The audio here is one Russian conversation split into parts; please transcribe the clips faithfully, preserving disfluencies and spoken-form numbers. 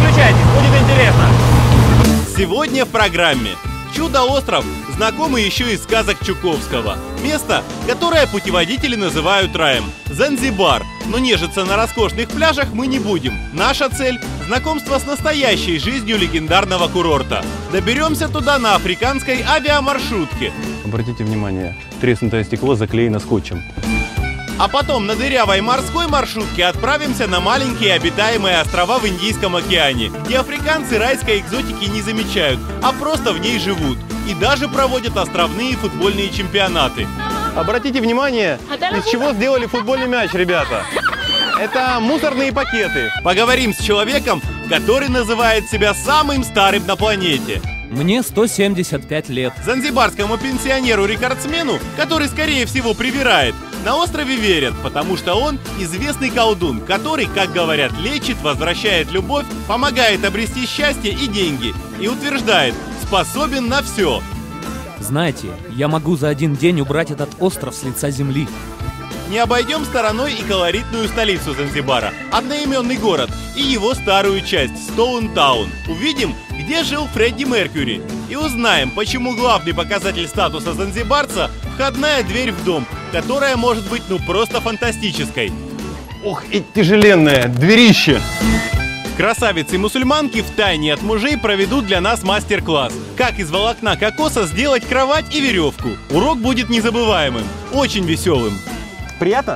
переключайтесь, будет интересно. Сегодня в программе Чудо-остров, знакомый еще из сказок Чуковского. Место, которое путеводители называют раем. Занзибар. Но нежиться на роскошных пляжах мы не будем. Наша цель – знакомство с настоящей жизнью легендарного курорта. Доберемся туда на африканской авиамаршрутке. Обратите внимание, треснутое стекло заклеено скотчем. А потом на дырявой морской маршрутке отправимся на маленькие обитаемые острова в Индийском океане, где африканцы райской экзотики не замечают, а просто в ней живут. И даже проводят островные футбольные чемпионаты. Обратите внимание, из чего сделали футбольный мяч, ребята. Это мусорные пакеты. Поговорим с человеком, который называет себя самым старым на планете. Мне сто семьдесят пять лет. Занзибарскому пенсионеру-рекордсмену, который, скорее всего, привирает, на острове верят, потому что он известный колдун, который, как говорят, лечит, возвращает любовь, помогает обрести счастье и деньги. И утверждает, способен на все. Знаете, я могу за один день убрать этот остров с лица земли. Не обойдем стороной и колоритную столицу Занзибара, одноименный город, и его старую часть – Стоун-таун. Увидим, где жил Фредди Меркьюри, и узнаем, почему главный показатель статуса занзибарца – входная дверь в дом, которая может быть ну просто фантастической. Ох, и тяжеленное дверище. Красавицы-мусульманки втайне от мужей проведут для нас мастер-класс. Как из волокна кокоса сделать кровать и веревку. Урок будет незабываемым, очень веселым. Приятно?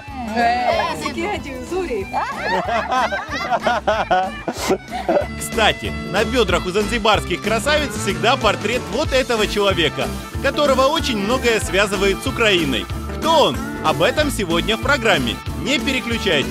Кстати, на бедрах у занзибарских красавиц всегда портрет вот этого человека, которого очень многое связывает с Украиной. Кто он? Об этом сегодня в программе. Не переключайтесь.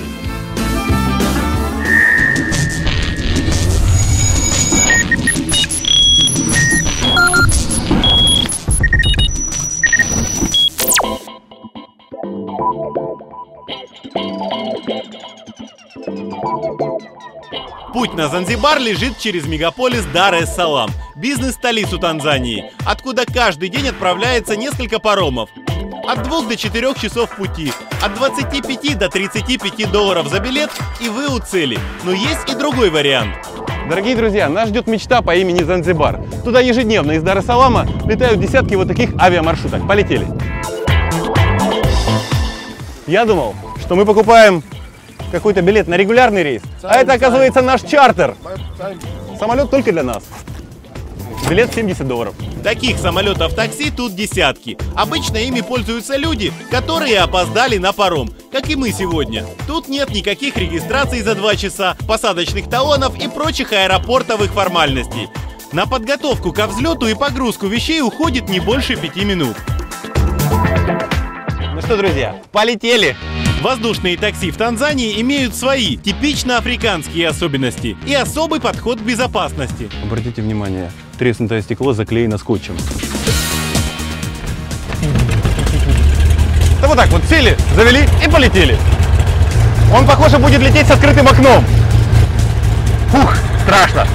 Путь на Занзибар лежит через мегаполис Дар-эс-Салам, бизнес-столицу Танзании, откуда каждый день отправляется несколько паромов. От двух до четырёх часов пути, от двадцати пяти до тридцати пяти долларов за билет, и вы у цели. Но есть и другой вариант. Дорогие друзья, нас ждет мечта по имени Занзибар. Туда ежедневно из Дар-эс-Салама летают десятки вот таких авиамаршруток. Полетели. Я думал, что мы покупаем какой-то билет на регулярный рейс, а это, оказывается, наш чартер. Самолет только для нас. Билет семьдесят долларов. Таких самолетов такси тут десятки. Обычно ими пользуются люди, которые опоздали на паром, как и мы сегодня. Тут нет никаких регистраций за два часа, посадочных талонов и прочих аэропортовых формальностей. На подготовку ко взлету и погрузку вещей уходит не больше пяти минут. Ну что, друзья, полетели! Воздушные такси в Танзании имеют свои, типично африканские особенности и особый подход к безопасности. Обратите внимание, треснутое стекло заклеено скотчем. Да вот так вот сели, завели и полетели. Он, похоже, будет лететь с открытым окном. Фух, страшно.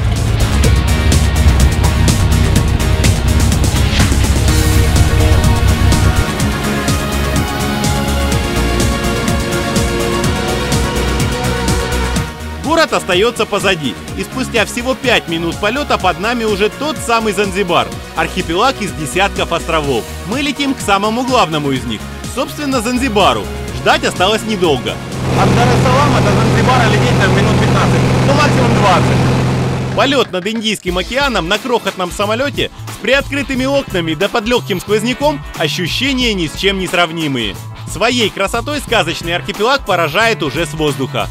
Город остается позади, и спустя всего пять минут полета под нами уже тот самый Занзибар, архипелаг из десятков островов. Мы летим к самому главному из них, собственно, Занзибару. Ждать осталось недолго. От Дар-эс-Салама до Занзибара лететь там минут пятнадцать, ну максимум двадцать. Полет над Индийским океаном на крохотном самолете с приоткрытыми окнами да под легким сквозняком – ощущения ни с чем не сравнимые. Своей красотой сказочный архипелаг поражает уже с воздуха.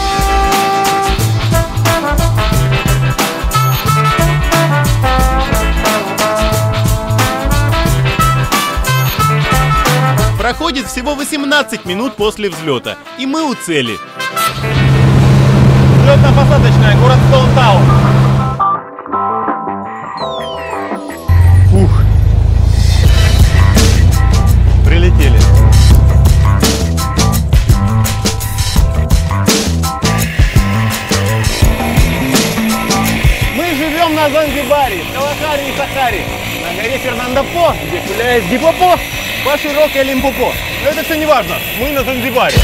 Проходит всего восемнадцать минут после взлета, и мы у цели. Взлетно-посадочная, город Стоун-таун. Фух. Прилетели. Мы живем на Занзибаре, в Калахари и Сахаре, на горе Фернандо-По, где гуляет Дипопо по широкой Лимпопо. Но это все не важно, мы на Занзибаре.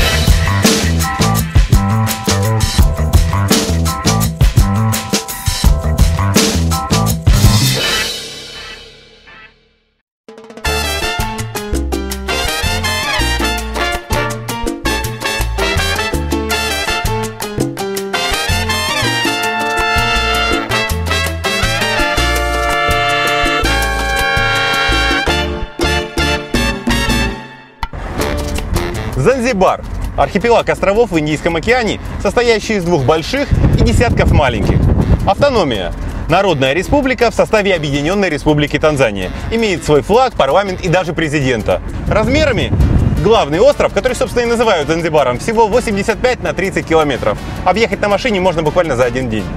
Занзибар – архипелаг островов в Индийском океане, состоящий из двух больших и десятков маленьких. Автономия. Народная республика в составе Объединенной Республики Танзания. Имеет свой флаг, парламент и даже президента. Размерами главный остров, который, собственно, и называют Занзибаром, всего восемьдесят пять на тридцать километров. Объехать на машине можно буквально за один день.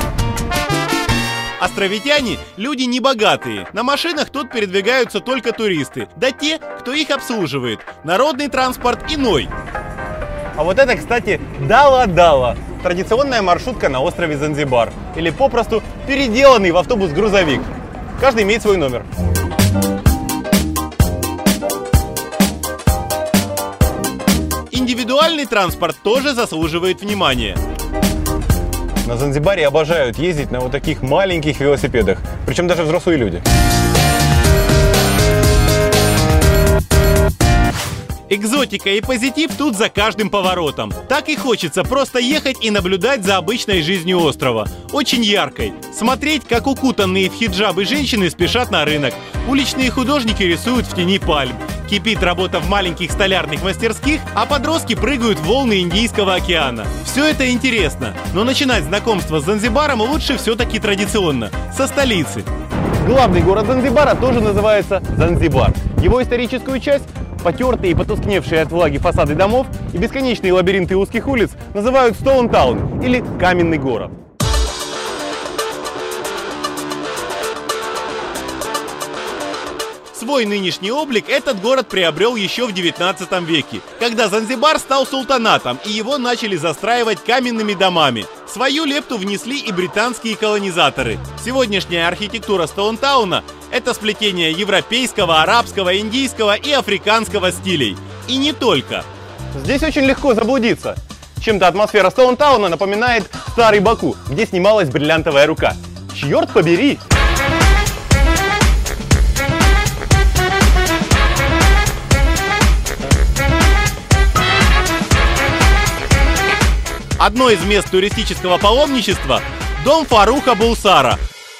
Островитяне – люди небогатые. На машинах тут передвигаются только туристы, да те, кто их обслуживает. Народный транспорт иной. А вот это, кстати, Дала-Дала. Традиционная маршрутка на острове Занзибар. Или попросту переделанный в автобус грузовик. Каждый имеет свой номер. Индивидуальный транспорт тоже заслуживает внимания. На Занзибаре обожают ездить на вот таких маленьких велосипедах. Причем даже взрослые люди. Экзотика и позитив тут за каждым поворотом. Так и хочется просто ехать и наблюдать за обычной жизнью острова. Очень яркой. Смотреть, как укутанные в хиджабы женщины спешат на рынок. Уличные художники рисуют в тени пальм. Кипит работа в маленьких столярных мастерских, а подростки прыгают в волны Индийского океана. Все это интересно, но начинать знакомство с Занзибаром лучше все-таки традиционно, со столицы. Главный город Занзибара тоже называется Занзибар. Его историческую часть, потертые и потускневшие от влаги фасады домов и бесконечные лабиринты узких улиц называют Стоун-таун или Каменный город. Свой нынешний облик этот город приобрел еще в девятнадцатом веке, когда Занзибар стал султанатом и его начали застраивать каменными домами. Свою лепту внесли и британские колонизаторы. Сегодняшняя архитектура Стоун-тауна – это сплетение европейского, арабского, индийского и африканского стилей. И не только. Здесь очень легко заблудиться. Чем-то атмосфера Стоун-тауна напоминает старый Баку, где снималась «Бриллиантовая рука». Черт побери! Одно из мест туристического паломничества – дом Фаруха Булсара.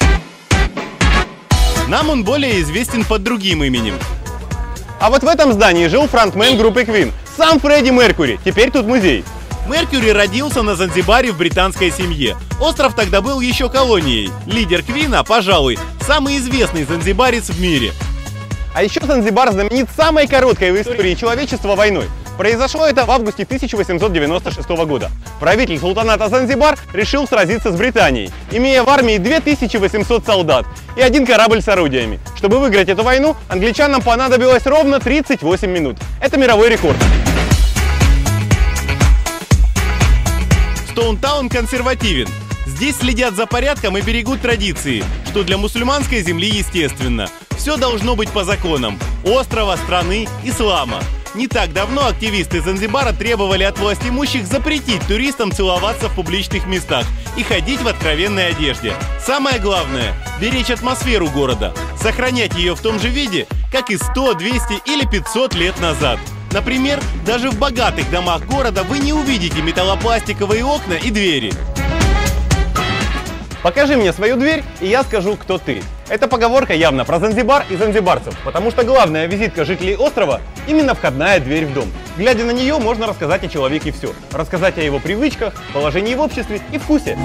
Нам он более известен под другим именем. А вот в этом здании жил фронтмен группы Queen, сам Фредди Меркьюри. Теперь тут музей. Меркьюри родился на Занзибаре в британской семье. Остров тогда был еще колонией. Лидер Квина, пожалуй, самый известный занзибарец в мире. А еще Занзибар знаменит самой короткой в истории человечества войной. Произошло это в августе тысяча восемьсот девяносто шестого года. Правитель султаната Занзибар решил сразиться с Британией, имея в армии две тысячи восемьсот солдат и один корабль с орудиями. Чтобы выиграть эту войну, англичанам понадобилось ровно тридцать восемь минут. Это мировой рекорд. Стоун-таун консервативен. Здесь следят за порядком и берегут традиции, что для мусульманской земли естественно. Все должно быть по законам острова, страны, ислама. Не так давно активисты Занзибара требовали от властимущих запретить туристам целоваться в публичных местах и ходить в откровенной одежде. Самое главное – беречь атмосферу города, сохранять ее в том же виде, как и сто, двести или пятьсот лет назад. Например, даже в богатых домах города вы не увидите металлопластиковые окна и двери. Покажи мне свою дверь, и я скажу, кто ты. Эта поговорка явно про Занзибар и занзибарцев, потому что главная визитка жителей острова – именно входная дверь в дом. Глядя на нее, можно рассказать о человеке все. Рассказать о его привычках, положении в обществе и вкусе.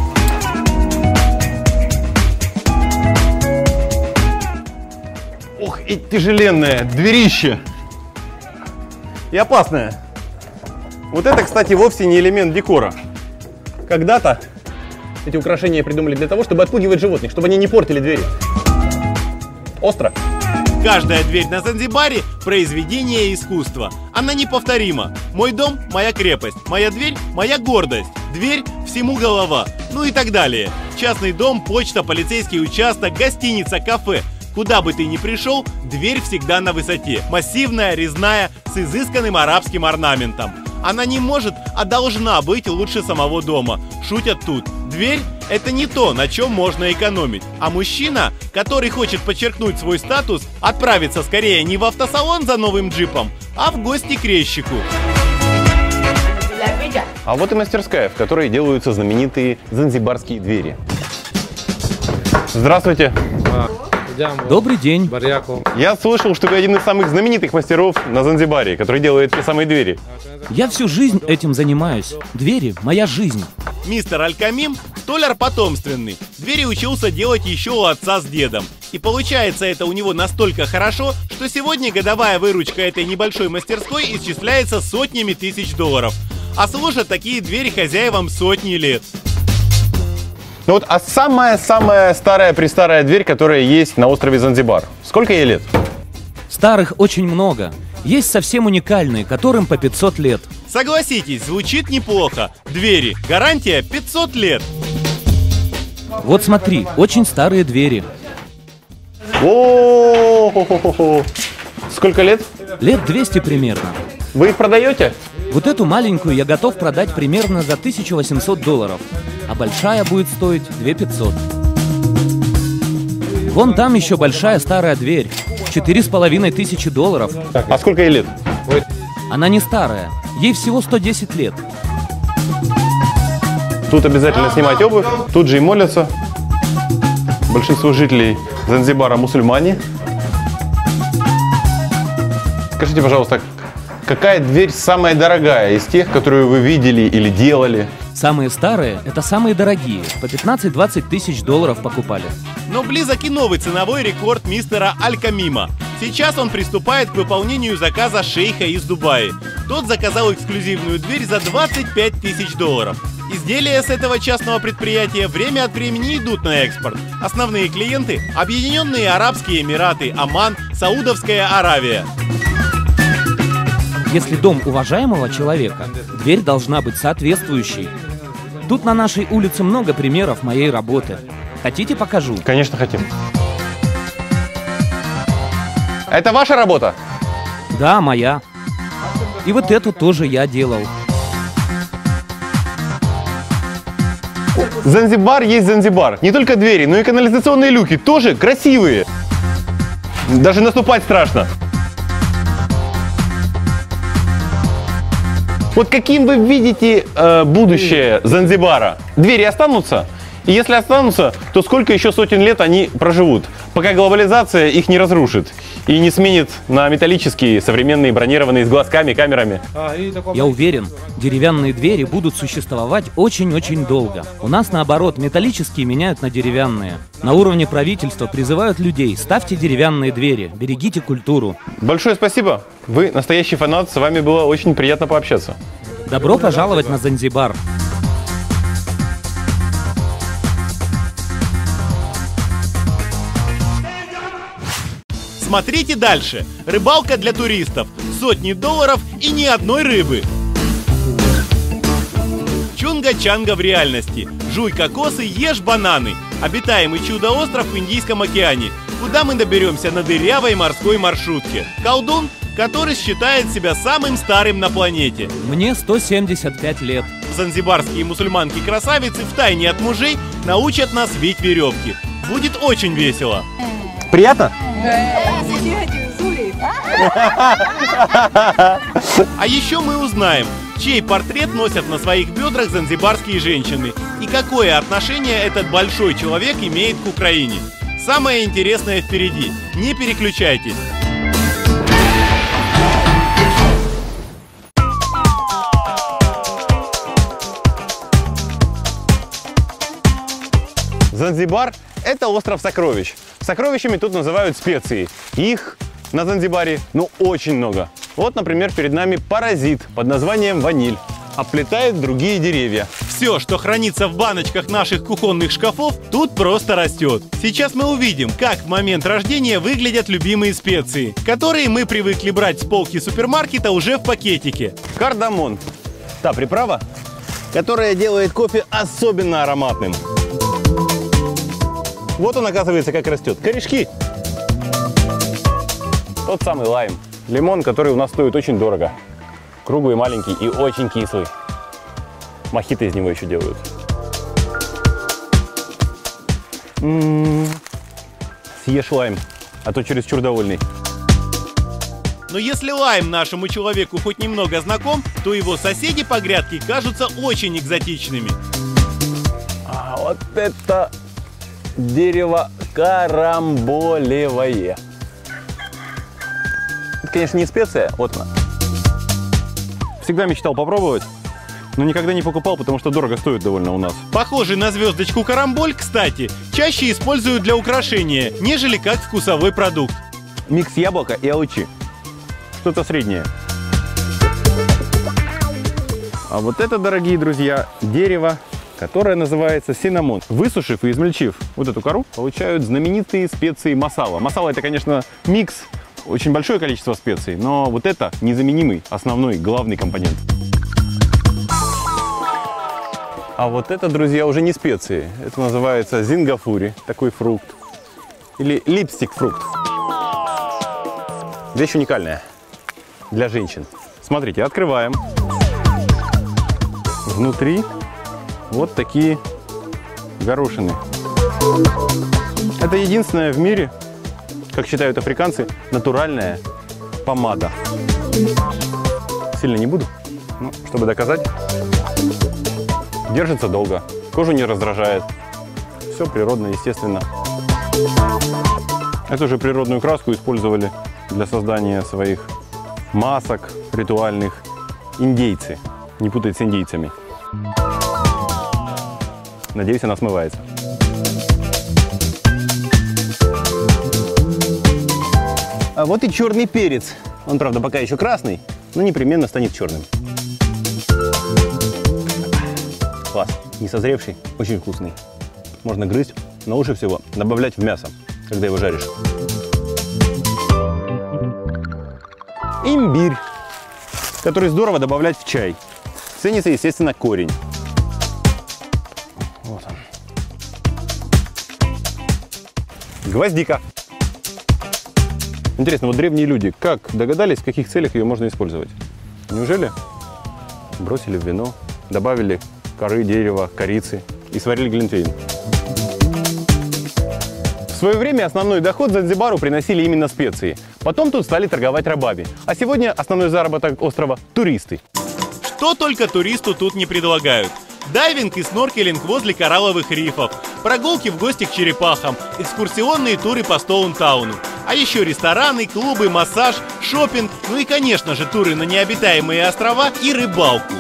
Ох, и тяжеленное дверище. И опасное. Вот это, кстати, вовсе не элемент декора. Когда-то эти украшения придумали для того, чтобы отпугивать животных, чтобы они не портили двери. Остро. Каждая дверь на Занзибаре – произведение искусства. Она неповторима. Мой дом – моя крепость. Моя дверь – моя гордость. Дверь – всему голова. Ну и так далее. Частный дом, почта, полицейский участок, гостиница, кафе. Куда бы ты ни пришел, дверь всегда на высоте. Массивная, резная, с изысканным арабским орнаментом. Она не может, а должна быть лучше самого дома. Шутят тут. Дверь – это не то, на чем можно экономить. А мужчина, который хочет подчеркнуть свой статус, отправится скорее не в автосалон за новым джипом, а в гости к резчику. А вот и мастерская, в которой делаются знаменитые занзибарские двери. Здравствуйте. Добрый день. Я слышал, что вы один из самых знаменитых мастеров на Занзибаре, который делает те самые двери. Я всю жизнь этим занимаюсь. Двери — моя жизнь. Мистер Аль-Камим – столяр потомственный. Двери учился делать еще у отца с дедом. И получается это у него настолько хорошо, что сегодня годовая выручка этой небольшой мастерской исчисляется сотнями тысяч долларов. А служат такие двери хозяевам сотни лет. Ну вот, а самая-самая старая-престарая дверь, которая есть на острове Занзибар, сколько ей лет? Старых очень много. Есть совсем уникальные, которым по пятьсот лет. Согласитесь, звучит неплохо. Двери. Гарантия пятьсот лет. Вот смотри, очень старые двери. О-хо-хо-хо. Сколько лет? Лет двести примерно. Вы их продаете? Вот эту маленькую я готов продать примерно за тысячу восемьсот долларов, а большая будет стоить две тысячи пятьсот. Вон там еще большая старая дверь, четыре с половиной тысячи долларов. А сколько ей лет? Она не старая, ей всего сто десять лет. Тут обязательно снимать обувь, тут же и молятся. Большинство жителей Занзибара мусульмане. Скажите, пожалуйста, какая дверь самая дорогая из тех, которую вы видели или делали? Самые старые — это самые дорогие, по пятнадцать-двадцать тысяч долларов покупали. Но близок и новый ценовой рекорд мистера Аль-Камима. Сейчас он приступает к выполнению заказа шейха из Дубая. Тот заказал эксклюзивную дверь за двадцать пять тысяч долларов. Изделия с этого частного предприятия время от времени идут на экспорт. Основные клиенты – Объединенные Арабские Эмираты, Оман, Саудовская Аравия. Если дом уважаемого человека, дверь должна быть соответствующей. Тут на нашей улице много примеров моей работы. Хотите, покажу? Конечно, хотим. Это ваша работа? Да, моя. И вот эту тоже я делал. Занзибар есть Занзибар. Не только двери, но и канализационные люки тоже красивые. Даже наступать страшно. Вот каким вы видите э, будущее Занзибара? Двери останутся? И если останутся, то сколько еще сотен лет они проживут, пока глобализация их не разрушит и не сменит на металлические, современные, бронированные, с глазками, камерами? Я уверен, деревянные двери будут существовать очень-очень долго. У нас, наоборот, металлические меняют на деревянные. На уровне правительства призывают людей: ставьте деревянные двери, берегите культуру. Большое спасибо. Вы настоящий фанат, с вами было очень приятно пообщаться. Добро пожаловать на Занзибар. Смотрите дальше. Рыбалка для туристов. Сотни долларов и ни одной рыбы. Чунга-чанга в реальности. Жуй кокосы, ешь бананы. Обитаемый чудо-остров в Индийском океане, куда мы доберемся на дырявой морской маршрутке. Колдун, который считает себя самым старым на планете. Мне сто семьдесят пять лет. Занзибарские мусульманки-красавицы втайне от мужей научат нас вить веревки. Будет очень весело. Приятно? А еще мы узнаем, чей портрет носят на своих бедрах занзибарские женщины и какое отношение этот большой человек имеет к Украине. Самое интересное впереди. Не переключайтесь. Занзибар – это остров сокровищ. Сокровищами тут называют специи. Их на Занзибаре, ну, очень много. Вот, например, перед нами паразит под названием ваниль. Оплетает другие деревья. Все, что хранится в баночках наших кухонных шкафов, тут просто растет. Сейчас мы увидим, как в момент рождения выглядят любимые специи, которые мы привыкли брать с полки супермаркета уже в пакетике. Кардамон – та приправа, которая делает кофе особенно ароматным. Вот он, оказывается, как растет. Корешки. Тот самый лайм. Лимон, который у нас стоит очень дорого. Круглый, маленький и очень кислый. Мохито из него еще делают. М-м-м. Съешь лайм, а то чересчур довольный. Но если лайм нашему человеку хоть немного знаком, то его соседи по грядке кажутся очень экзотичными. А вот это дерево карамболевое. Это, конечно, не специя, вот она. Всегда мечтал попробовать, но никогда не покупал, потому что дорого стоит довольно у нас. Похожий на звездочку карамболь, кстати, чаще используют для украшения, нежели как вкусовой продукт. Микс яблока и алычи. Что-то среднее. А вот это, дорогие друзья, дерево, которое называется синнамон. Высушив и измельчив вот эту кору, получают знаменитые специи масала. Масала — это, конечно, микс, очень большое количество специй, но вот это незаменимый, основной, главный компонент. А вот это, друзья, уже не специи. Это называется зингафури, такой фрукт. Или липстик-фрукт. Вещь уникальная для женщин. Смотрите, открываем. Внутри вот такие горошины. Это единственная в мире, как считают африканцы, натуральная помада. Сильно не буду, но чтобы доказать. Держится долго, кожу не раздражает. Все природно, естественно. Эту же природную краску использовали для создания своих масок ритуальных индейцы. Не путать с индейцами. Надеюсь, она смывается. А вот и черный перец. Он, правда, пока еще красный, но непременно станет черным. Класс. Не созревший, очень вкусный. Можно грызть, но лучше всего добавлять в мясо, когда его жаришь. Имбирь, который здорово добавлять в чай. Ценится, естественно, корень. Вот он. Гвоздика. Интересно, вот древние люди как догадались, в каких целях ее можно использовать? Неужели бросили в вино, добавили коры дерева, корицы и сварили глинтвейн? В свое время основной доход Занзибару приносили именно специи. Потом тут стали торговать рабами. А сегодня основной заработок острова – туристы. Что только туристу тут не предлагают. Дайвинг и сноркелинг возле коралловых рифов, прогулки в гости к черепахам, экскурсионные туры по Стоунтауну. А еще рестораны, клубы, массаж, шопинг, ну и, конечно же, туры на необитаемые острова и рыбалку.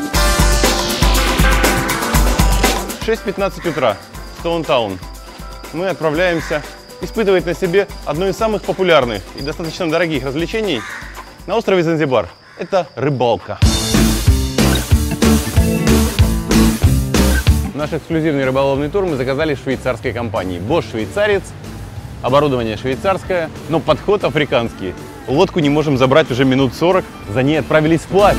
шесть пятнадцать утра, Стоунтаун. Мы отправляемся испытывать на себе одно из самых популярных и достаточно дорогих развлечений на острове Занзибар. Это рыбалка. Наш эксклюзивный рыболовный тур мы заказали в швейцарской компании. Bosch швейцарец, оборудование швейцарское, но подход африканский. Лодку не можем забрать уже минут сорок, за ней отправились вплавь.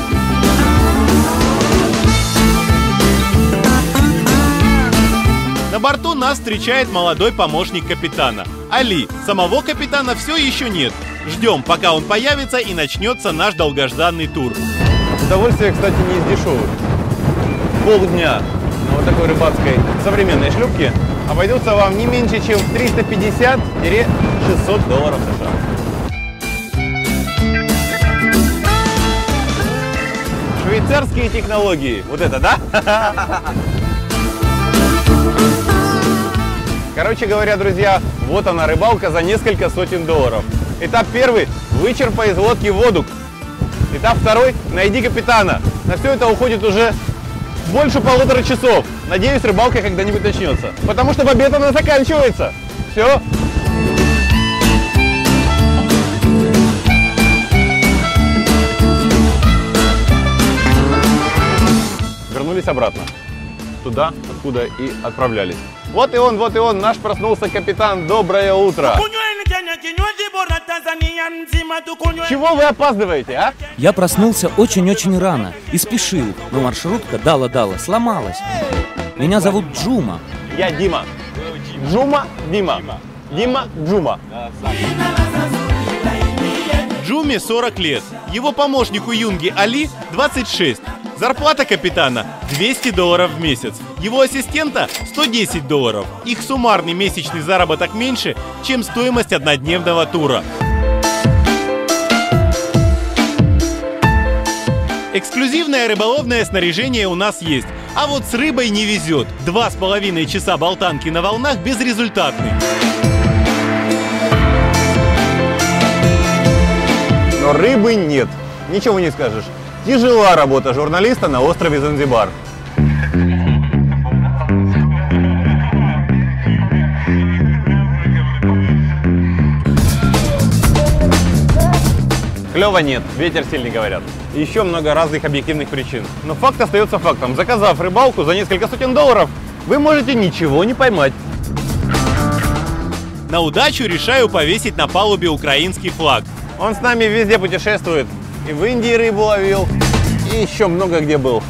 На борту нас встречает молодой помощник капитана Али. Самого капитана все еще нет. Ждем, пока он появится, и начнется наш долгожданный тур. Удовольствие, кстати, не из дешевых. Полдня на вот такой рыбацкой современной шлюпке обойдутся вам не меньше, чем в триста пятьдесят — шестьсот долларов США. Швейцарские технологии. Вот это, да? Короче говоря, друзья, вот она рыбалка за несколько сотен долларов. Этап первый – вычерпай из лодки воду. Этап второй – найди капитана. На все это уходит уже больше полутора часов. Надеюсь, рыбалка когда-нибудь начнется. Потому что в обед она заканчивается. Все. Вернулись обратно. Туда, откуда и отправлялись. Вот и он, вот и он, наш проснулся капитан. Доброе утро. Чего вы опаздываете, а? Я проснулся очень-очень рано и спешил, но маршрутка дала-дала сломалась. Меня зовут Джума. Я Дима. Джума, Дима. Дима, Джума. Джуме сорок лет. Его помощнику Юнги Али двадцать шесть. Зарплата капитана двести долларов в месяц. Его ассистента сто десять долларов. Их суммарный месячный заработок меньше, чем стоимость однодневного тура. Эксклюзивное рыболовное снаряжение у нас есть, а вот с рыбой не везет. Два с половиной часа болтанки на волнах безрезультатны. но рыбы нет. Ничего не скажешь. Тяжела работа журналиста на острове Занзибар. Клёва нет, ветер сильный, говорят. И еще много разных объективных причин. Но факт остается фактом. Заказав рыбалку за несколько сотен долларов, вы можете ничего не поймать. На удачу решаю повесить на палубе украинский флаг. Он с нами везде путешествует. И в Индии рыбу ловил, и еще много где был.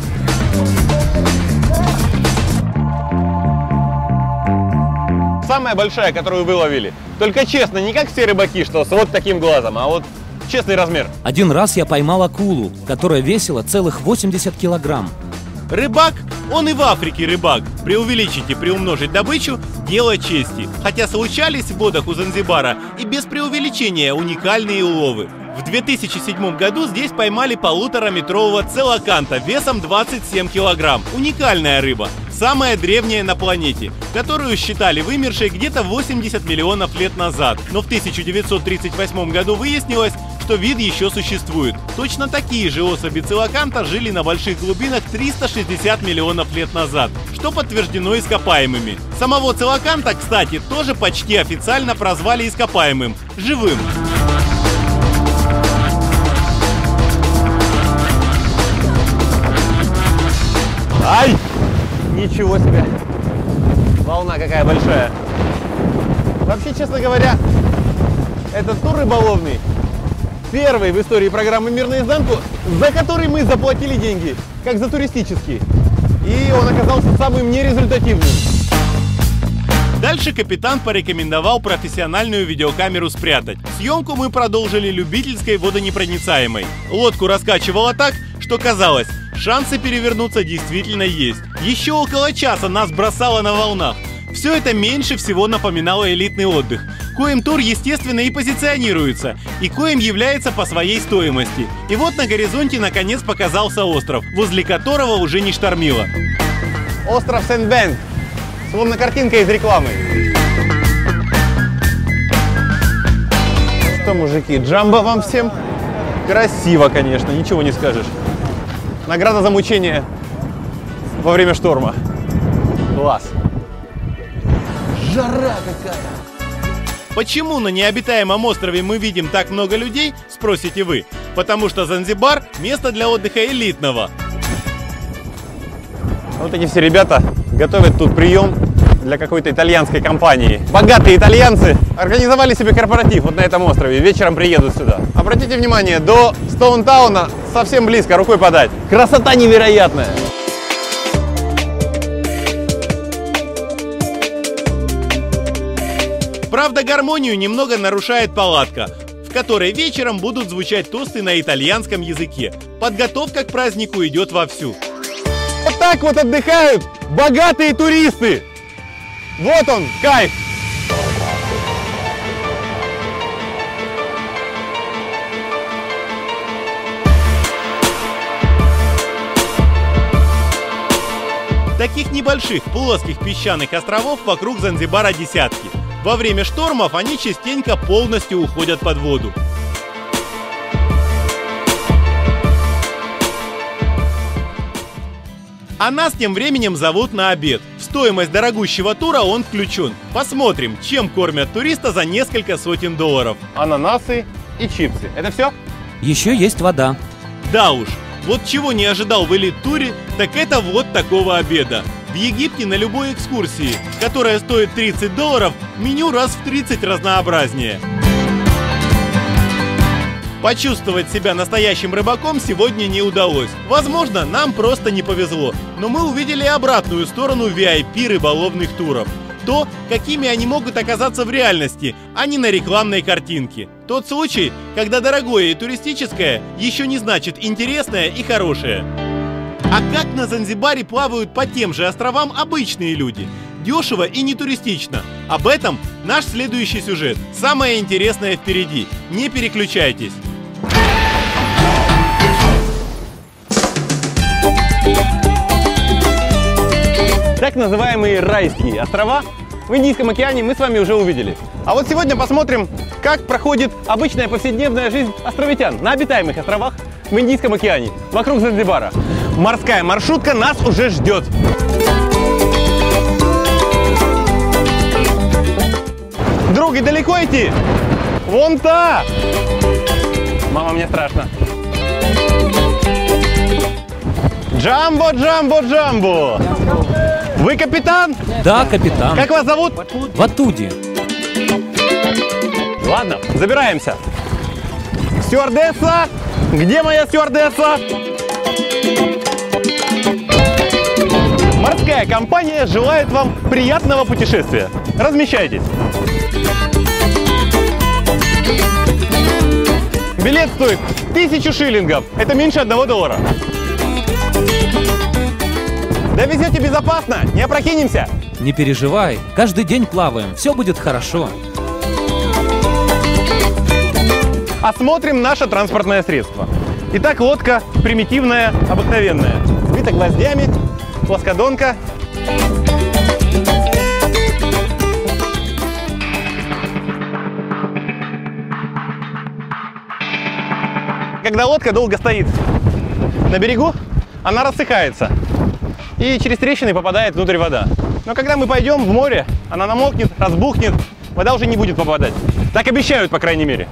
Самая большая, которую вы ловили. Только честно, не как все рыбаки, что с вот таким глазом, а вот честный размер. Один раз я поймал акулу, которая весила целых восемьдесят килограмм. Рыбак, он и в Африке рыбак. Преувеличить и приумножить добычу – дело чести. Хотя случались в водах у Занзибара и без преувеличения уникальные уловы. В две тысячи седьмом году здесь поймали полутораметрового целоканта весом двадцать семь килограмм. Уникальная рыба, самая древняя на планете, которую считали вымершей где-то восемьдесят миллионов лет назад. Но в тысяча девятьсот тридцать восьмом году выяснилось, что вид еще существует. Точно такие же особи целоканта жили на больших глубинах триста шестьдесят миллионов лет назад, что подтверждено ископаемыми. Самого целоканта, кстати, тоже почти официально прозвали ископаемым – живым. Ай! Ничего себе! Волна какая большая. Вообще, честно говоря, этот тур рыболовный первый в истории программы «Мир наизнанку», за который мы заплатили деньги, как за туристический. И он оказался самым нерезультативным. Дальше капитан порекомендовал профессиональную видеокамеру спрятать. Съемку мы продолжили любительской водонепроницаемой. Лодку раскачивало так, что казалось, шансы перевернуться действительно есть. Еще около часа нас бросало на волнах. Все это меньше всего напоминало элитный отдых, коим тур, естественно, и позиционируется, и коим является по своей стоимости. И вот на горизонте наконец показался остров, возле которого уже не штормило. Остров Сент-Бенг. Словно картинка из рекламы. Что, мужики, джамбо вам всем? Красиво, конечно, ничего не скажешь. Награда за мучение во время шторма. Класс. Жара какая! Почему на необитаемом острове мы видим так много людей, спросите вы? Потому что Занзибар – место для отдыха элитного. Вот эти все ребята готовят тут прием для какой-то итальянской компании. Богатые итальянцы организовали себе корпоратив вот на этом острове. Вечером приедут сюда. Обратите внимание, до Стоунтауна совсем близко, рукой подать. Красота невероятная! Правда, гармонию немного нарушает палатка, в которой вечером будут звучать тосты на итальянском языке. Подготовка к празднику идет вовсю. Вот так вот отдыхают богатые туристы! Вот он, кайф! Таких небольших плоских песчаных островов вокруг Занзибара десятки. Во время штормов они частенько полностью уходят под воду. А нас тем временем зовут на обед. В стоимость дорогущего тура он включен. Посмотрим, чем кормят туриста за несколько сотен долларов. Ананасы и чипсы. Это все? Еще есть вода. Да уж, вот чего не ожидал в элит-туре, так это вот такого обеда. В Египте на любой экскурсии, которая стоит тридцать долларов, меню раз в тридцать разнообразнее. Почувствовать себя настоящим рыбаком сегодня не удалось. Возможно, нам просто не повезло, но мы увидели обратную сторону ви ай пи рыболовных туров. То, какими они могут оказаться в реальности, а не на рекламной картинке. Тот случай, когда дорогое и туристическое еще не значит интересное и хорошее. А как на Занзибаре плавают по тем же островам обычные люди? Дешево и не туристично. Об этом наш следующий сюжет. Самое интересное впереди. Не переключайтесь. Так называемые райские острова в Индийском океане мы с вами уже увидели. А вот сегодня посмотрим, как проходит обычная повседневная жизнь островитян на обитаемых островах в Индийском океане, вокруг Занзибара. Морская маршрутка нас уже ждет. Друг, и далеко идти? Вон та! Мама, мне страшно. Джамбо, Джамбо, Джамбо! Вы капитан? Да, капитан. Как вас зовут? Ватуди. Ладно, забираемся. Стюардесса! Где моя стюардесса? Морская компания желает вам приятного путешествия. Размещайтесь. Билет стоит тысячу шиллингов. Это меньше одного доллара. Довезете безопасно, не опрокинемся. Не переживай, каждый день плаваем, все будет хорошо. Осмотрим наше транспортное средство. Итак, лодка примитивная, обыкновенная. Сбита гвоздями, плоскодонка. Когда лодка долго стоит на берегу, она рассыхается и через трещины попадает внутрь вода. Но когда мы пойдем в море, она намокнет, разбухнет, вода уже не будет попадать. Так обещают, по крайней мере.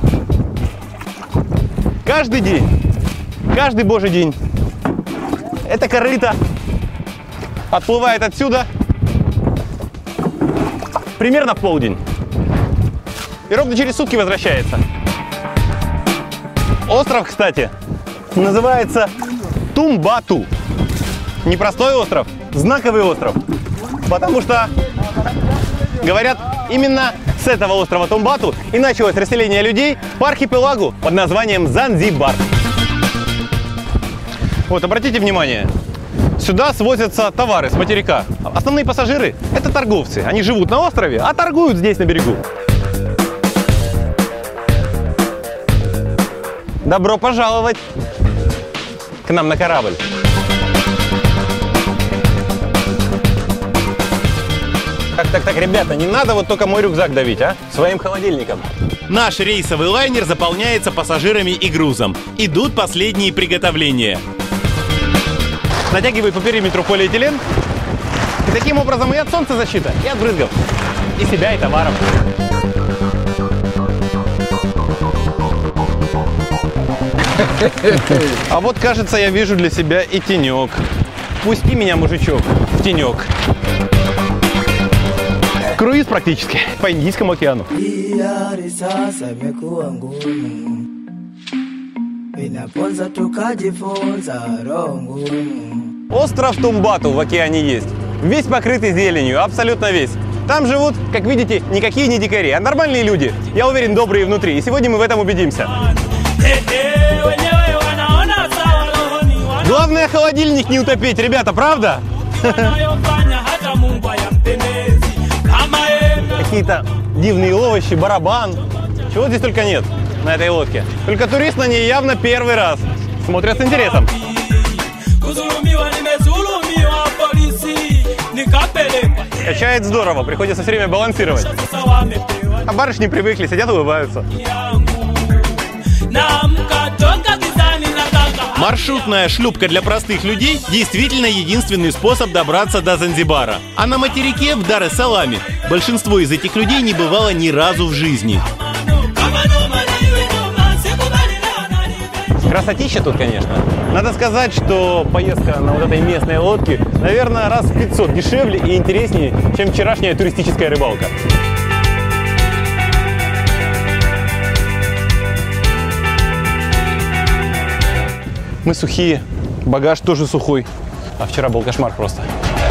Каждый день, каждый божий день эта корыта отплывает отсюда примерно в полдень и ровно через сутки возвращается. Остров, кстати, называется Тумбату. Непростой остров, знаковый остров. Потому что, говорят, именно с этого острова Тумбату и началось расселение людей по архипелагу под названием Занзибар. Вот, обратите внимание, сюда свозятся товары с материка. Основные пассажиры – это торговцы. Они живут на острове, а торгуют здесь, на берегу. Добро пожаловать к нам на корабль. Так, так, так, ребята, не надо вот только мой рюкзак давить, а? Своим холодильником. Наш рейсовый лайнер заполняется пассажирами и грузом. Идут последние приготовления. Натягивают по периметру полиэтилен. И таким образом и от солнца защита, и от брызгов. И себя, и товаров. А вот, кажется, я вижу для себя и тенек. Пусти меня, мужичок, в тенек. Круиз практически по Индийскому океану. Остров Тумбату в океане есть. Весь покрытый зеленью, абсолютно весь. Там живут, как видите, никакие не дикари, а нормальные люди. Я уверен, добрые внутри. И сегодня мы в этом убедимся. Главное, холодильник не утопить, ребята, правда? Какие-то дивные овощи, барабан. Чего здесь только нет на этой лодке. Только турист на ней явно первый раз. Смотрят с интересом. Качает здорово, приходится все время балансировать. А барышни привыкли, сидят, улыбаются. Маршрутная шлюпка для простых людей действительно единственный способ добраться до Занзибара. А на материке, в Дар-эс-Саламе, большинство из этих людей не бывало ни разу в жизни. Красотища тут, конечно. Надо сказать, что поездка на вот этой местной лодке, наверное, раз в пятьсот дешевле и интереснее, чем вчерашняя туристическая рыбалка. Мы сухие, багаж тоже сухой. А вчера был кошмар просто.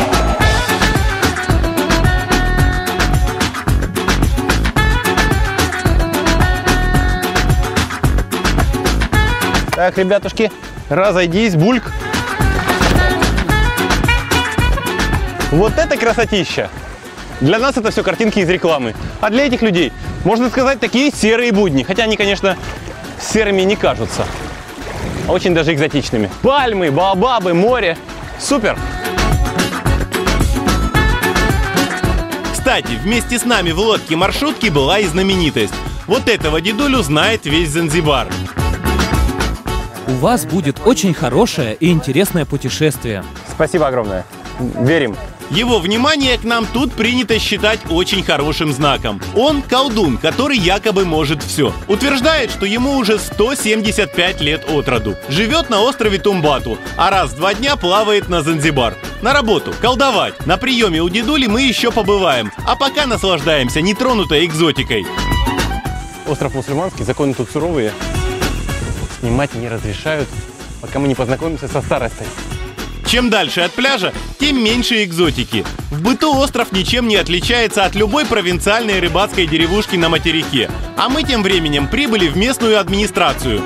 Так, ребятушки, разойдись, бульк. Вот это красотища! Для нас это все картинки из рекламы. А для этих людей, можно сказать, такие серые будни. Хотя они, конечно, серыми не кажутся. Очень даже экзотичными. Пальмы, баобабы, море. Супер! Кстати, вместе с нами в лодке маршрутки была и знаменитость. Вот этого дедулю знает весь Занзибар. У вас будет очень хорошее и интересное путешествие. Спасибо огромное. Верим. Его внимание к нам тут принято считать очень хорошим знаком. Он колдун, который якобы может все. Утверждает, что ему уже сто семьдесят пять лет от роду. Живет на острове Тумбату, а раз в два дня плавает на Занзибар. На работу, колдовать. На приеме у дедули мы еще побываем. А пока наслаждаемся нетронутой экзотикой. Остров мусульманский, законы тут суровые. Снимать не разрешают, пока мы не познакомимся со старостой. Чем дальше от пляжа, тем меньше экзотики. В быту остров ничем не отличается от любой провинциальной рыбацкой деревушки на материке. А мы тем временем прибыли в местную администрацию.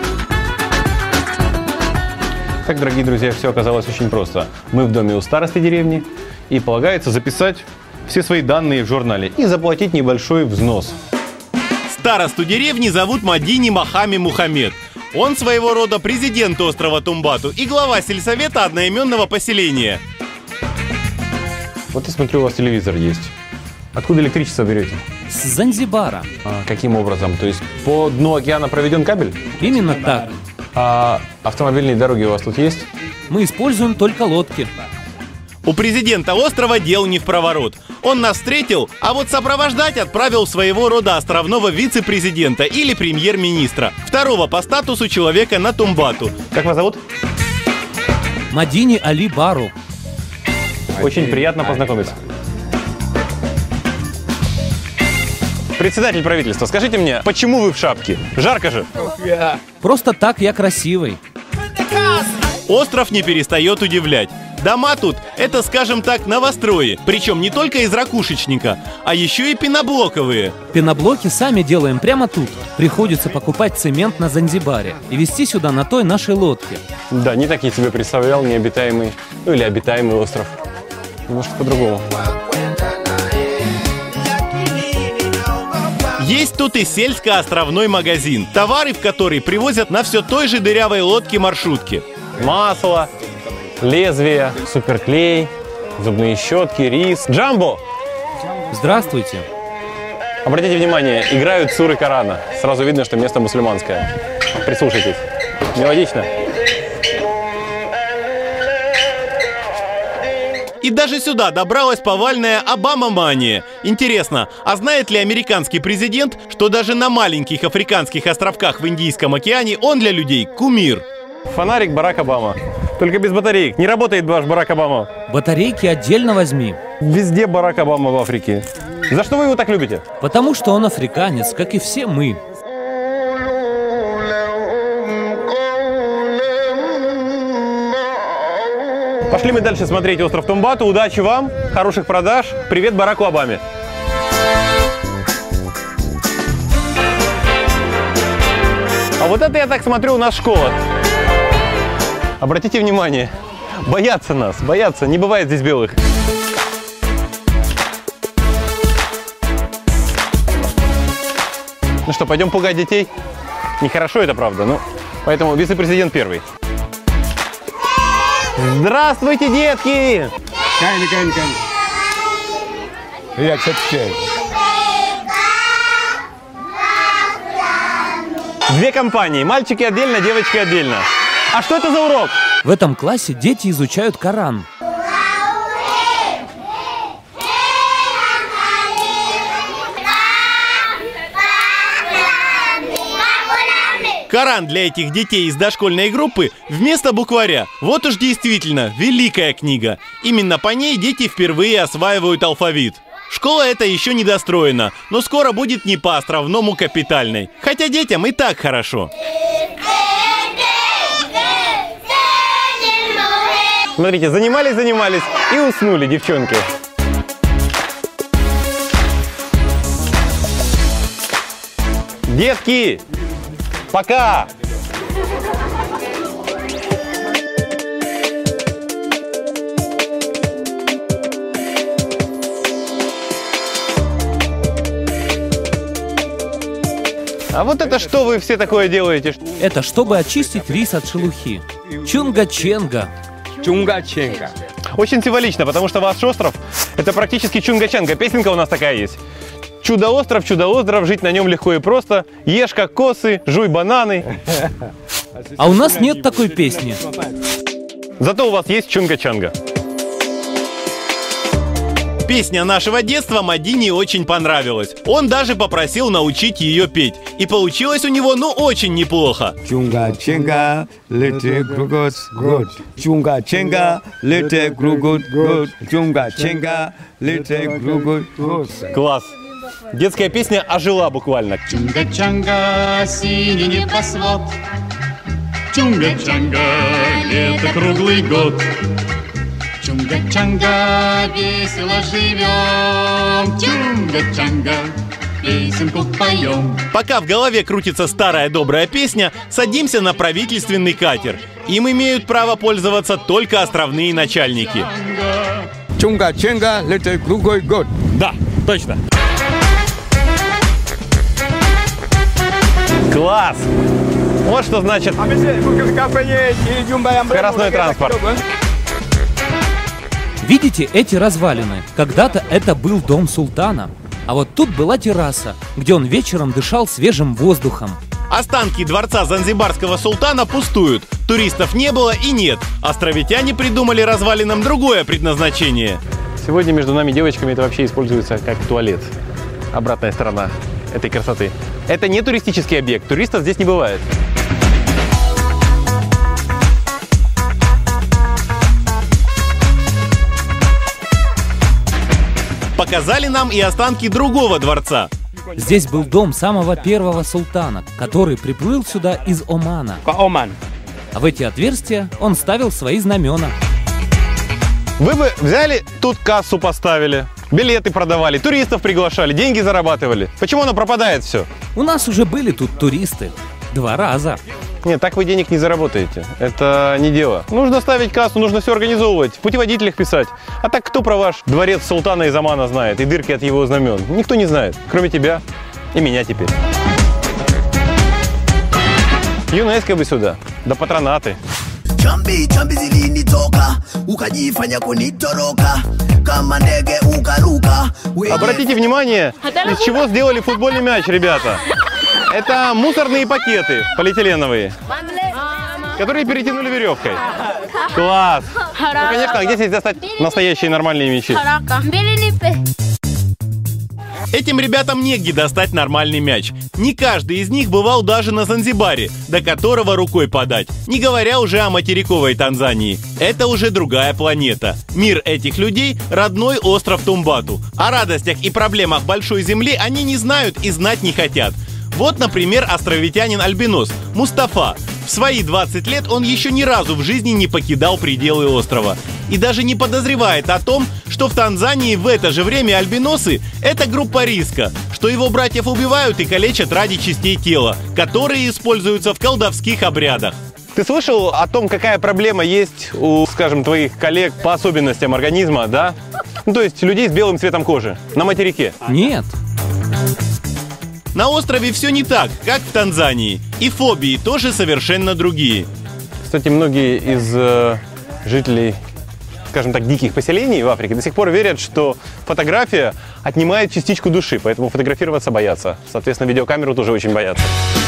Так, дорогие друзья, все оказалось очень просто. Мы в доме у старосты деревни, и полагается записать все свои данные в журнале и заплатить небольшой взнос. Старосту деревни зовут Мадини Махами Мухаммед. Он своего рода президент острова Тумбату и глава сельсовета одноименного поселения. Вот я смотрю, у вас телевизор есть. Откуда электричество берете? С Занзибара. А, каким образом? То есть по дну океана проведен кабель? Именно так. А автомобильные дороги у вас тут есть? Мы используем только лодки. У президента острова дел не в проворот. Он нас встретил, а вот сопровождать отправил своего рода островного вице-президента или премьер-министра, второго по статусу человека на Тумбату. Как вас зовут? Мадини Али Бару. Очень приятно познакомиться. Председатель правительства, скажите мне, почему вы в шапке? Жарко же. Просто так я красивый. Остров не перестает удивлять. Дома тут — это, скажем так, новострои. Причем не только из ракушечника, а еще и пеноблоковые. Пеноблоки сами делаем прямо тут. Приходится покупать цемент на Занзибаре и везти сюда на той нашей лодке. Да, не так я себе представлял необитаемый, ну или обитаемый остров. Немножко по-другому. Есть тут и сельско-островной магазин, товары в который привозят на все той же дырявой лодке маршрутки. Масло, лезвие, суперклей, зубные щетки, рис. Джамбо! Здравствуйте. Обратите внимание, играют суры Корана. Сразу видно, что место мусульманское. Прислушайтесь. Мелодично. И даже сюда добралась повальная Обама-мания. Интересно, а знает ли американский президент, что даже на маленьких африканских островках в Индийском океане он для людей кумир? Фонарик Барак Обама. Только без батареек. Не работает ваш Барак Обама. Батарейки отдельно возьми. Везде Барак Обама в Африке. За что вы его так любите? Потому что он африканец, как и все мы. Пошли мы дальше смотреть остров Тумбату. Удачи вам, хороших продаж. Привет Бараку Обаме. А вот это, я так смотрю, у нас школа. Обратите внимание, боятся нас, боятся, не бывает здесь белых. Ну что, пойдем пугать детей? Нехорошо это, правда, ну, поэтому вице-президент первый. Здравствуйте, детки! Кайни, кайни, кайни. Я, кстати, чай. Две компании, мальчики отдельно, девочки отдельно. А что это за урок? В этом классе дети изучают Коран. Коран для этих детей из дошкольной группы вместо букваря. Вот уж действительно великая книга. Именно по ней дети впервые осваивают алфавит. Школа эта еще не достроена, но скоро будет не по-островному капитальной. Хотя детям и так хорошо. Смотрите, занимались, занимались и уснули, девчонки. Детки, пока! А вот это что вы все такое делаете? Это чтобы очистить рис от шелухи. Чунга-ченга. Чунга-ченга. Очень символично, потому что ваш остров – это практически Чунга-Чанга. Песенка у нас такая есть. Чудо-остров, чудо-остров, жить на нем легко и просто. Ешь кокосы, жуй бананы. А у нас нет такой песни. Зато у вас есть Чунга-Чанга. Песня нашего детства Мадине очень понравилась. Он даже попросил научить ее петь. И получилось у него, ну, очень неплохо. Чунга-Чанга, little good, good. Чунга-Чанга, little good, good. Чунга-Чанга, little good, good. Класс. Детская песня ожила буквально. Чунга-Чанга, синий небосвод. Чунга-Чанга, лето круглый год. Чунга-Чанга, весело живем. Чунга-Чанга, песенку поем. Пока в голове крутится старая добрая песня, садимся на правительственный катер. Им имеют право пользоваться только островные начальники. Чунга-Чанга, little круглый год. Да, точно. Класс! Вот что значит скоростной транспорт. Видите эти развалины? Когда-то это был дом султана. А вот тут была терраса, где он вечером дышал свежим воздухом. Останки дворца занзибарского султана пустуют. Туристов не было и нет. Островитяне придумали развалинам другое предназначение. Сегодня между нами девочками это вообще используется как туалет. Обратная сторона этой красоты. Это не туристический объект, туристов здесь не бывает. Показали нам и останки другого дворца. Здесь был дом самого первого султана, который приплыл сюда из Омана. Оман. А в эти отверстия он ставил свои знамена. Вы бы взяли, тут кассу поставили, билеты продавали, туристов приглашали, деньги зарабатывали. Почему оно пропадает все? У нас уже были тут туристы. Два раза. Нет, так вы денег не заработаете. Это не дело. Нужно ставить кассу, нужно все организовывать, в путеводителях писать. А так кто про ваш дворец султана из Омана знает и дырки от его знамен? Никто не знает, кроме тебя и меня теперь. ЮНЕСКО бы сюда, да патронаты. Chambi, chambi zilini toka, ukajifanya kunitoroka, kama ndege ukaruka. Обратите внимание, из чего сделали футбольный мяч, ребята. Это мусорные пакеты полиэтиленовые, которые перетянули веревкой. Класс! Ну, конечно, а где здесь достать настоящие нормальные мячи? Этим ребятам негде достать нормальный мяч. Не каждый из них бывал даже на Занзибаре, до которого рукой подать, не говоря уже о материковой Танзании. Это уже другая планета. Мир этих людей – родной остров Тумбату. О радостях и проблемах большой земли они не знают и знать не хотят. Вот, например, островитянин-альбинос Мустафа. В свои двадцать лет он еще ни разу в жизни не покидал пределы острова. И даже не подозревает о том, что в Танзании в это же время альбиносы – это группа риска, что его братьев убивают и калечат ради частей тела, которые используются в колдовских обрядах. Ты слышал о том, какая проблема есть у, скажем, твоих коллег по особенностям организма, да? Ну, то есть людей с белым цветом кожи на материке? Нет. На острове все не так, как в Танзании. И фобии тоже совершенно другие. Кстати, многие из э, жителей, скажем так, диких поселений в Африке до сих пор верят, что фотография отнимает частичку души, поэтому фотографироваться боятся. Соответственно, видеокамеру тоже очень боятся.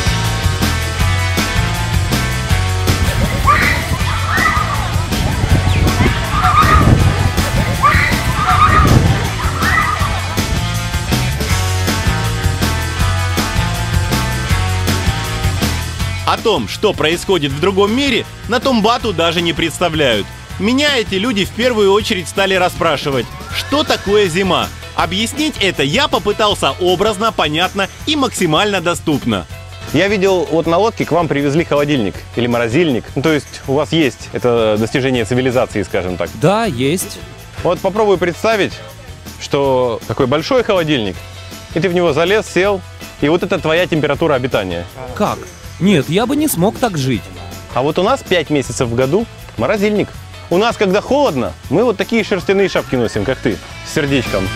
О том, что происходит в другом мире, на Тумбату даже не представляют. Меня эти люди в первую очередь стали расспрашивать, что такое зима. Объяснить это я попытался образно, понятно и максимально доступно. Я видел, вот на лодке к вам привезли холодильник или морозильник. Ну, то есть у вас есть это достижение цивилизации, скажем так. Да, есть. Вот попробуй представить, что такой большой холодильник, и ты в него залез, сел, и вот это твоя температура обитания. Как? Нет, я бы не смог так жить. А вот у нас пять месяцев в году морозильник. У нас, когда холодно, мы вот такие шерстяные шапки носим, как ты, с сердечком.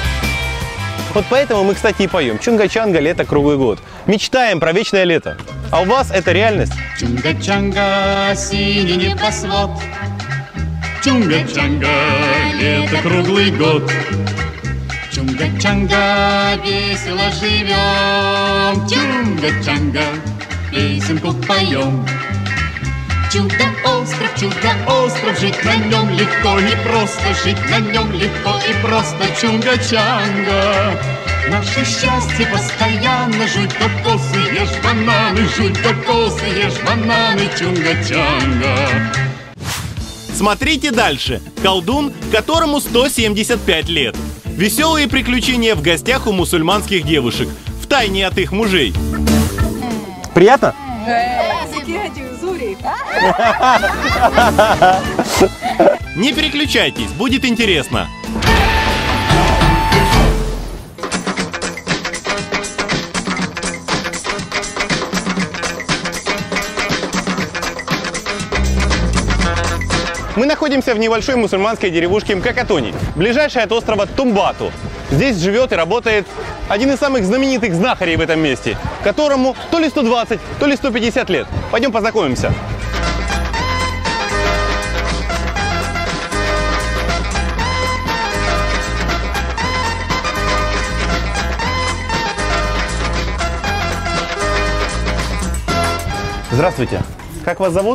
Вот поэтому мы, кстати, и поем. Чунга-Чанга, лето круглый год. Мечтаем про вечное лето. А у вас это реальность. Чунга-чанга, синий небосвод. Чунга-чанга, лето круглый год. Чунга-чанга, весело живем. Чунга-чанга, песенку поем. Чудо-остров, чудо-остров, жить на нем легко и просто, жить на нем легко и просто. Чунга-чанга, наше счастье постоянно. Жуй кокосы, ешь бананы, жуй кокосы, ешь бананы. Чунга-чанга. Смотрите дальше. Колдун, которому сто семьдесят пять лет. Веселые приключения в гостях у мусульманских девушек, втайне от их мужей. Приятно? Не переключайтесь, будет интересно. Мы находимся в небольшой мусульманской деревушке Мкакатони, ближайшей от острова Тумбату. Здесь живет и работает один из самых знаменитых знахарей в этом месте, которому то ли сто двадцать, то ли сто пятьдесят лет. Пойдем познакомимся. Здравствуйте. Как вас зовут?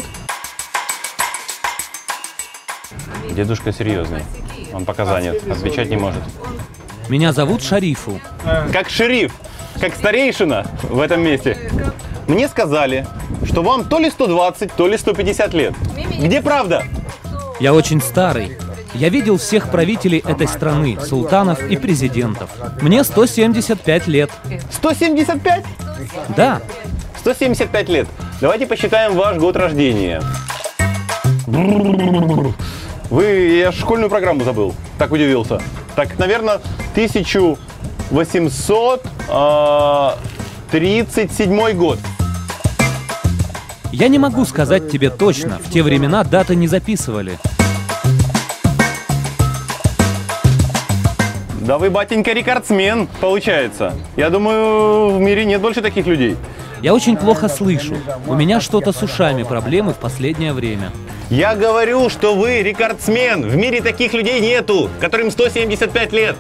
Дедушка серьезный. Он пока занят, отвечать не может. Меня зовут Шарифу. Как шериф, как старейшина в этом месте. Мне сказали, что вам то ли сто двадцать, то ли сто пятьдесят лет. Где правда? Я очень старый. Я видел всех правителей этой страны, султанов и президентов. Мне сто семьдесят пять лет. сто семьдесят пять? Да, сто семьдесят пять лет. Давайте посчитаем ваш год рождения. Вы, я школьную программу забыл, так удивился. Так, наверное, тысяча восемьсот тридцать седьмой год. я не могу сказать тебе точно, в те времена даты не записывали. Да вы, батенька, рекордсмен, получается. Я думаю, в мире нет больше таких людей. Я очень плохо слышу. У меня что-то с ушами проблемы в последнее время. Я говорю, что вы рекордсмен. В мире таких людей нету, которым сто семьдесят пять лет.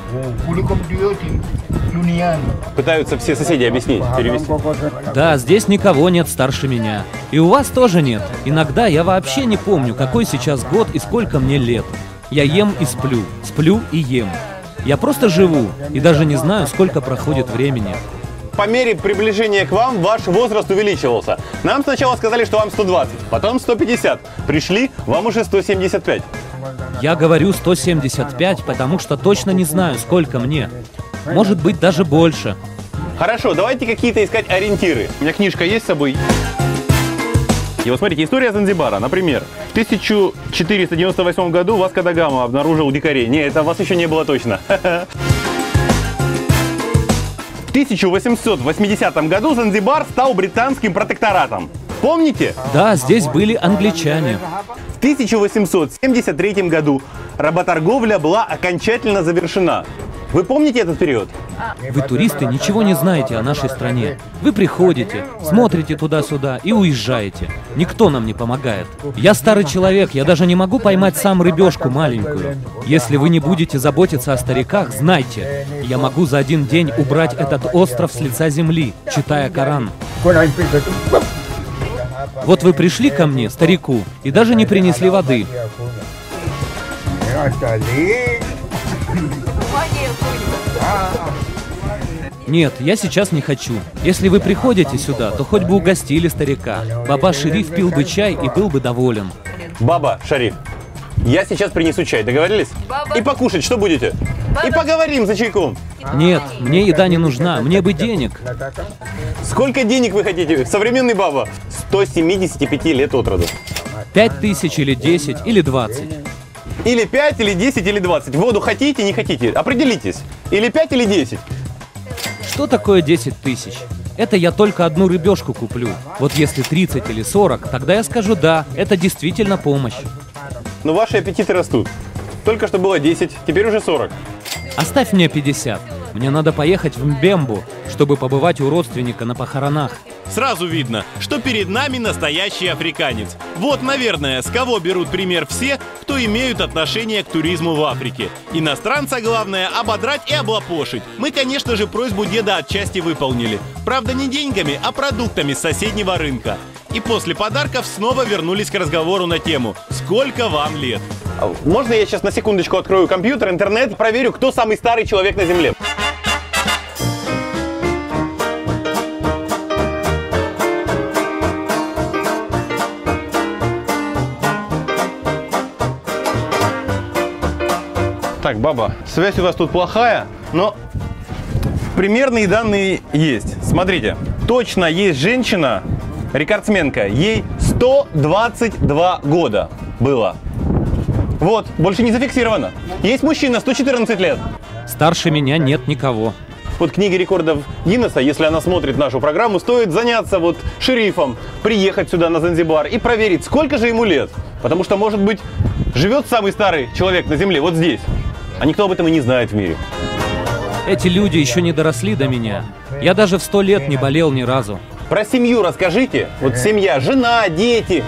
Пытаются все соседи объяснить, перевести. Да, здесь никого нет старше меня. И у вас тоже нет. Иногда я вообще не помню, какой сейчас год и сколько мне лет. Я ем и сплю, сплю и ем. Я просто живу и даже не знаю, сколько проходит времени. По мере приближения к вам ваш возраст увеличивался. Нам сначала сказали, что вам сто двадцать, потом сто пятьдесят. Пришли, вам уже сто семьдесят пять. Я говорю сто семьдесят пять, потому что точно не знаю, сколько мне. Может быть, даже больше. Хорошо, давайте какие-то искать ориентиры. У меня книжка есть с собой. И вот смотрите, история Занзибара. Например, в тысяча четыреста девяносто восьмом году Васко да Гама обнаружил дикарей. Не, это вас еще не было точно. В тысяча восемьсот восьмидесятом году Занзибар стал британским протекторатом. Помните? Да, здесь были англичане. В тысяча восемьсот семьдесят третьем году работорговля была окончательно завершена. Вы помните этот период? Вы, туристы, ничего не знаете о нашей стране. Вы приходите, смотрите туда-сюда и уезжаете. Никто нам не помогает. Я старый человек, я даже не могу поймать сам рыбешку маленькую. Если вы не будете заботиться о стариках, знайте, я могу за один день убрать этот остров с лица земли, читая Коран. Вот вы пришли ко мне, старику, и даже не принесли воды. Нет, я сейчас не хочу. Если вы приходите сюда, то хоть бы угостили старика. Баба Шериф пил бы чай и был бы доволен. Баба Шериф, я сейчас принесу чай, договорились? И покушать что будете? И поговорим за чайком. Нет, мне еда не нужна, мне бы денег. Сколько денег вы хотите? Современный баба. сто семьдесят пять лет от роду. Пять тысяч или десять, или двадцать. Или пять, или десять, или двадцать. Воду хотите, не хотите? Определитесь. Или пять, или десять. Что такое десять тысяч? Это я только одну рыбешку куплю. Вот если тридцать или сорок, тогда я скажу да, это действительно помощь. Но ваши аппетиты растут. Только что было десять, теперь уже сорок. Оставь мне пятьдесят. Мне надо поехать в Мбембу, чтобы побывать у родственника на похоронах. Сразу видно, что перед нами настоящий африканец. Вот, наверное, с кого берут пример все, кто имеют отношение к туризму в Африке. Иностранца главное ободрать и облапошить. Мы, конечно же, просьбу деда отчасти выполнили. Правда, не деньгами, а продуктами с соседнего рынка. И после подарков снова вернулись к разговору на тему «Сколько вам лет?». Можно я сейчас на секундочку открою компьютер, интернет, проверю, кто самый старый человек на Земле? Так, баба, связь у вас тут плохая, но примерные данные есть. Смотрите, точно есть женщина, рекордсменка, ей сто двадцать два года было. Вот, больше не зафиксировано. Есть мужчина, сто четырнадцать лет. Старше меня нет никого. Вот книги рекордов Гиннесса, если она смотрит нашу программу, стоит заняться вот шерифом, приехать сюда на Занзибар и проверить, сколько же ему лет. Потому что, может быть, живет самый старый человек на Земле вот здесь. А никто об этом и не знает в мире. Эти люди еще не доросли до меня. Я даже в сто лет не болел ни разу. Про семью расскажите. Вот семья, жена, дети.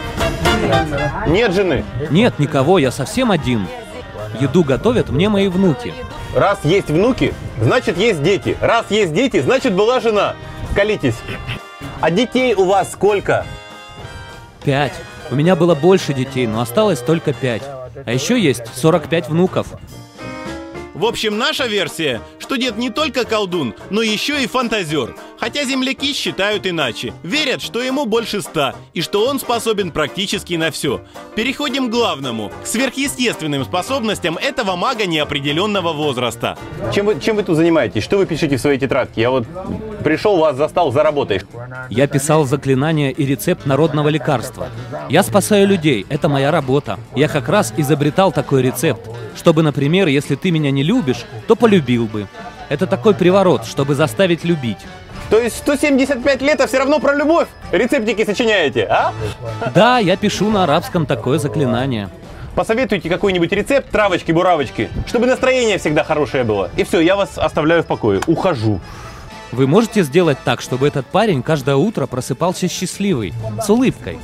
Нет жены? Нет никого, я совсем один. Еду готовят мне мои внуки. Раз есть внуки, значит есть дети. Раз есть дети, значит была жена. Колитесь. А детей у вас сколько? Пять. У меня было больше детей, но осталось только пять. А еще есть сорок пять внуков. В общем, наша версия, что дед не только колдун, но еще и фантазер. Хотя земляки считают иначе. Верят, что ему больше ста, и что он способен практически на все. Переходим к главному, к сверхъестественным способностям этого мага неопределенного возраста. Чем вы, чем вы тут занимаетесь? Что вы пишете в своей тетрадке? Я вот пришел, вас застал за работой. Я писал заклинание и рецепт народного лекарства. Я спасаю людей, это моя работа. Я как раз изобретал такой рецепт, чтобы, например, если ты меня не любишь, то полюбил бы. Это такой приворот, чтобы заставить любить. То есть сто семьдесят пять лет, а все равно про любовь рецептики сочиняете, а? Да, я пишу на арабском такое заклинание. Посоветуйте какой-нибудь рецепт травочки-буравочки, чтобы настроение всегда хорошее было. И все, я вас оставляю в покое, ухожу. Вы можете сделать так, чтобы этот парень каждое утро просыпался счастливый, с улыбкой?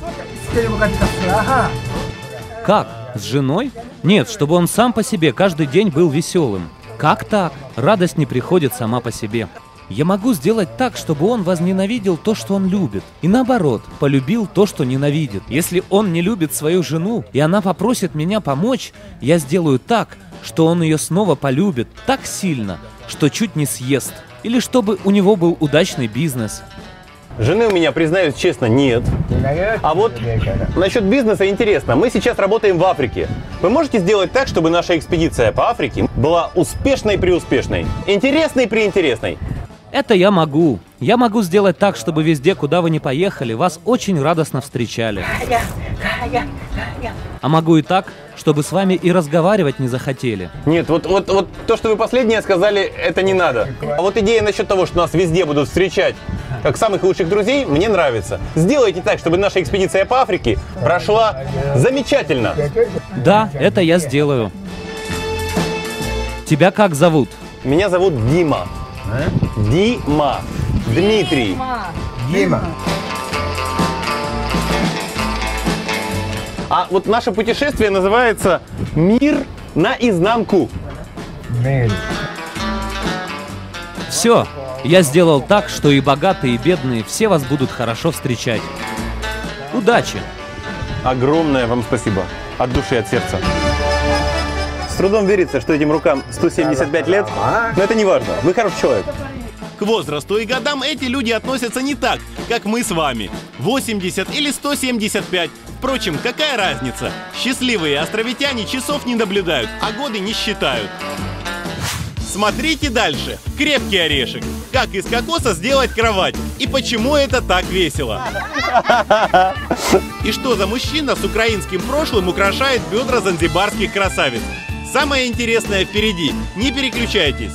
Как? С женой? Нет, чтобы он сам по себе каждый день был веселым. Как так? Радость не приходит сама по себе. Я могу сделать так, чтобы он возненавидел то, что он любит. И наоборот, полюбил то, что ненавидит. Если он не любит свою жену, и она попросит меня помочь, я сделаю так, что он ее снова полюбит так сильно, что чуть не съест. Или чтобы у него был удачный бизнес. Жены у меня, признаюсь честно, нет. А вот насчет бизнеса интересно. Мы сейчас работаем в Африке. Вы можете сделать так, чтобы наша экспедиция по Африке была успешной-преуспешной, интересной-преинтересной? Это я могу. Я могу сделать так, чтобы везде, куда вы ни поехали, вас очень радостно встречали. А могу и так, чтобы с вами и разговаривать не захотели. Нет, вот, вот, вот то, что вы последнее сказали, это не надо. А вот идея насчет того, что нас везде будут встречать как самых лучших друзей, мне нравится. Сделайте так, чтобы наша экспедиция по Африке прошла замечательно. Да, это я сделаю. Тебя как зовут? Меня зовут Дима. Дима. Дмитрий. Дима. А вот наше путешествие называется «Мир наизнанку». Все, я сделал так, что и богатые, и бедные все вас будут хорошо встречать. Удачи! Огромное вам спасибо. От души, от сердца. С трудом верится, что этим рукам сто семьдесят пять лет, но это не важно. Вы хороший человек. К возрасту и годам эти люди относятся не так, как мы с вами. восемьдесят или сто семьдесят пять. Впрочем, какая разница? Счастливые островитяне часов не наблюдают, а годы не считают. Смотрите дальше. Крепкий орешек. Как из кокоса сделать кровать? И почему это так весело? И что за мужчина с украинским прошлым украшает бедра занзибарских красавиц? Самое интересное впереди. Не переключайтесь.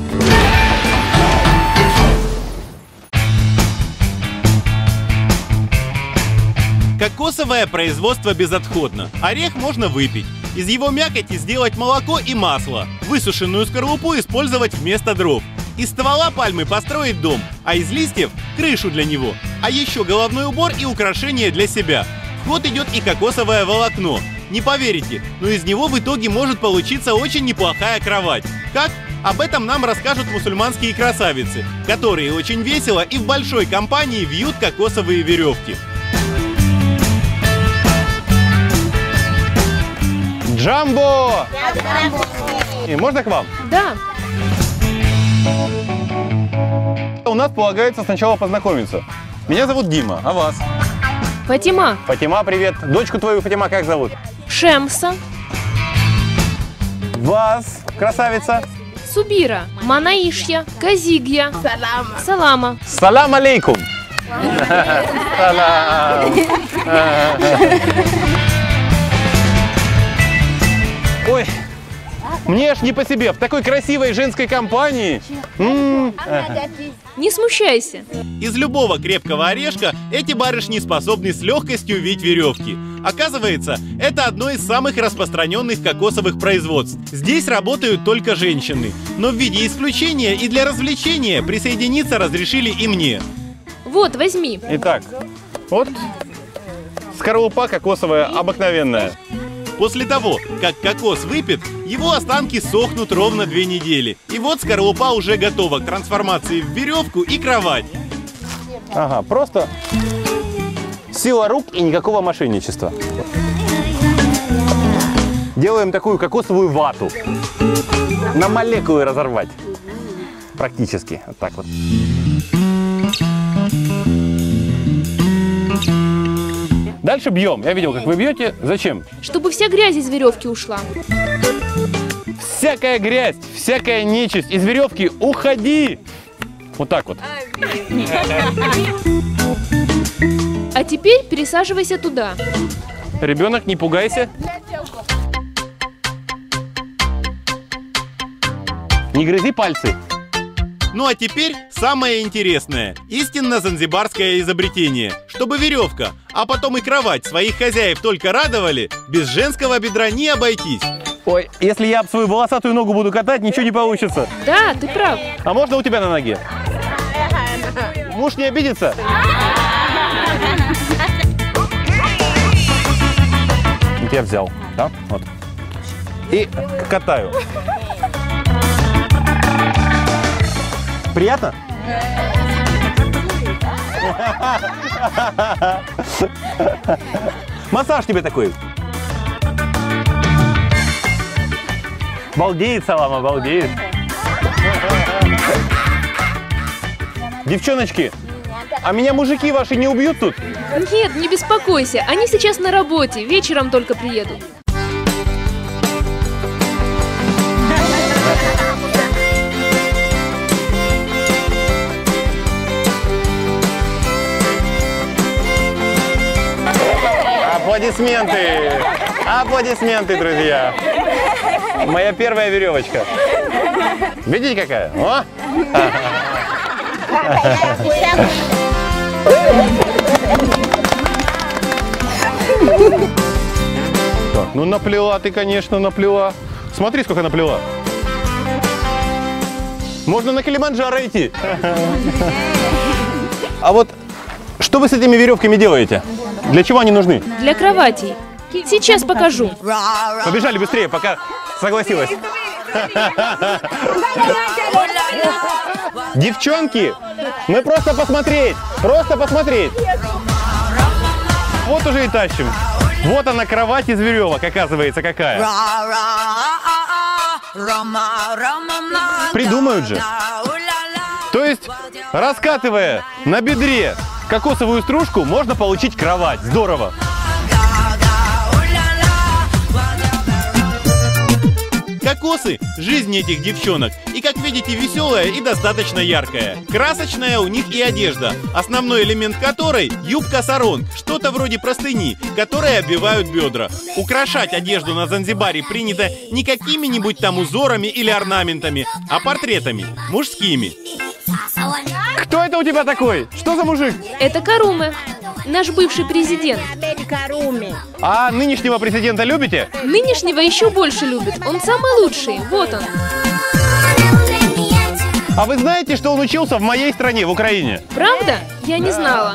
Кокосовое производство безотходно. Орех можно выпить. Из его мякоти сделать молоко и масло. Высушенную скорлупу использовать вместо дров. Из ствола пальмы построить дом, а из листьев – крышу для него. А еще головной убор и украшения для себя. В ход идет и кокосовое волокно. Не поверите, но из него в итоге может получиться очень неплохая кровать. Как? Об этом нам расскажут мусульманские красавицы, которые очень весело и в большой компании вьют кокосовые веревки. Джамбо! И можно к вам? Да. У нас полагается сначала познакомиться. Меня зовут Дима, а вас? Фатима. Фатима, привет. Дочку твою, Фатима, как зовут? Шемса. Вас, красавица? Субира. Манаишья. Казигья. Салама. Салама. Салам алейкум. Салам. Ой, мне аж не по себе. В такой красивой женской компании. М-м. Не смущайся. Из любого крепкого орешка эти барышни способны с легкостью вить веревки. Оказывается, это одно из самых распространенных кокосовых производств. Здесь работают только женщины. Но в виде исключения и для развлечения присоединиться разрешили и мне. Вот, возьми. Итак, вот скорлупа кокосовая обыкновенная. После того, как кокос выпит, его останки сохнут ровно две недели. И вот скорлупа уже готова к трансформации в веревку и кровать. Ага, просто сила рук и никакого мошенничества. Делаем такую кокосовую вату. На молекулы разорвать. Практически. Вот так вот. Дальше бьем. Я видел, как вы бьете. Зачем? Чтобы вся грязь из веревки ушла. Всякая грязь, всякая нечисть из веревки, уходи! Вот так вот. А теперь пересаживайся туда. Ребенок, не пугайся. Не грызи пальцы. Ну а теперь самое интересное. Истинно занзибарское изобретение. Чтобы веревка, а потом и кровать своих хозяев только радовали, без женского бедра не обойтись. Ой, если я об свою волосатую ногу буду катать, ничего не получится. Да, ты прав. А можно у тебя на ноге? Муж не обидится? Вот я взял, да? Вот. И катаю. Приятно? Массаж тебе такой. Балдеет, Салам, балдеет. Девчоночки, а меня мужики ваши не убьют тут? Нет, не беспокойся. Они сейчас на работе. Вечером только приедут. Аплодисменты! Аплодисменты, друзья! Моя первая веревочка. Видите, какая? О! Так, ну наплела ты, конечно, наплела. Смотри, сколько наплела. Можно на Килиманджаро идти. А вот что вы с этими веревками делаете? Для чего они нужны? Для кроватей. Сейчас покажу. Побежали быстрее, пока согласилась. Девчонки, мы просто посмотреть, просто посмотреть. Вот уже и тащим. Вот она, кровать из веревок, оказывается, какая. Придумают же. То есть, раскатывая на бедре кокосовую стружку, можно получить кровать. Здорово. Кокосы – жизнь этих девчонок. И, как видите, веселая и достаточно яркая. Красочная у них и одежда, основной элемент которой – юбка-саронг, что-то вроде простыни, которые обвивают бедра. Украшать одежду на Занзибаре принято не какими-нибудь там узорами или орнаментами, а портретами, мужскими. Кто это у тебя такой? Что за мужик? Это Каруме, наш бывший президент. А нынешнего президента любите? Нынешнего еще больше любит. Он самый лучший. Вот он. А вы знаете, что он учился в моей стране, в Украине? Правда? Я не знала.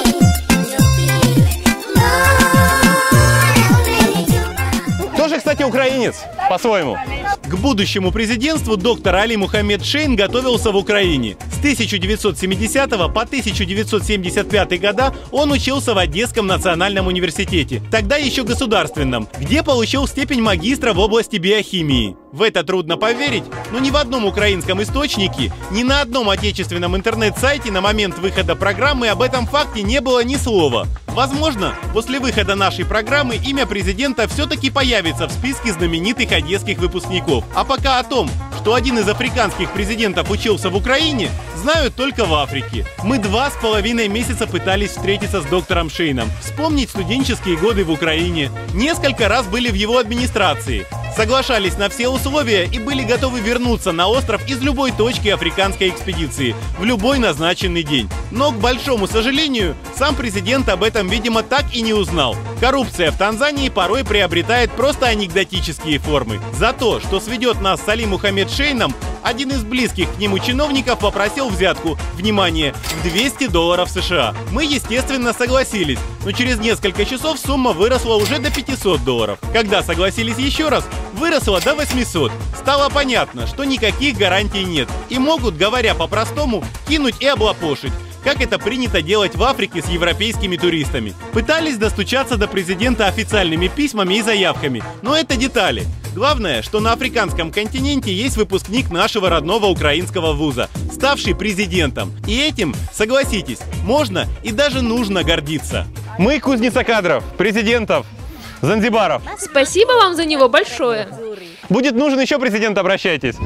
Тоже, кстати, украинец, по-своему. К будущему президентству доктор Али Мухаммед Шейн готовился в Украине. С тысяча девятьсот семидесятого по тысяча девятьсот семьдесят пятый года он учился в Одесском национальном университете, тогда еще государственном, где получил степень магистра в области биохимии. В это трудно поверить, но ни в одном украинском источнике, ни на одном отечественном интернет-сайте на момент выхода программы об этом факте не было ни слова. Возможно, после выхода нашей программы имя президента все-таки появится в списке знаменитых одесских выпускников. А пока о том, что один из африканских президентов учился в Украине, знают только в Африке. Мы два с половиной месяца пытались встретиться с доктором Шейном, вспомнить студенческие годы в Украине. Несколько раз были в его администрации. Соглашались на все условия и были готовы вернуться на остров из любой точки африканской экспедиции в любой назначенный день. Но, к большому сожалению, сам президент об этом, видимо, так и не узнал. Коррупция в Танзании порой приобретает просто анекдотические формы. За то, что сведет нас с Али Мухаммед Шейном, один из близких к нему чиновников попросил взятку, внимание, в двести долларов США. Мы, естественно, согласились, но через несколько часов сумма выросла уже до пятисот долларов. Когда согласились еще раз, выросла до восьмисот. Стало понятно, что никаких гарантий нет и могут, говоря по-простому, кинуть и облапошить, как это принято делать в Африке с европейскими туристами. Пытались достучаться до президента официальными письмами и заявками, но это детали. Главное, что на африканском континенте есть выпускник нашего родного украинского вуза, ставший президентом. И этим, согласитесь, можно и даже нужно гордиться. Мы кузница кадров, президентов, Занзибаров. Спасибо вам за него большое. Будет нужен еще президент, обращайтесь.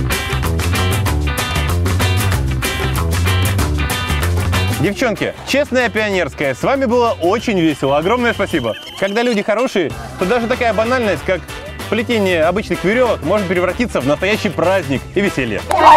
Девчонки, честная пионерская, с вами было очень весело. Огромное спасибо. Когда люди хорошие, то даже такая банальность, как плетение обычных веревок, может превратиться в настоящий праздник и веселье.